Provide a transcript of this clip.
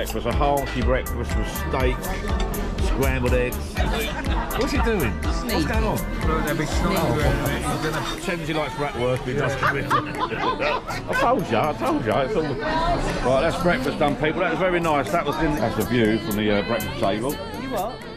breakfast, a hearty breakfast with steak, scrambled eggs. What's he doing? What's going on? Thames likes bratwurst, but he does come in. I told you. It's all... Right, that's breakfast done, people. That was very nice. That's the view from the breakfast table. You what?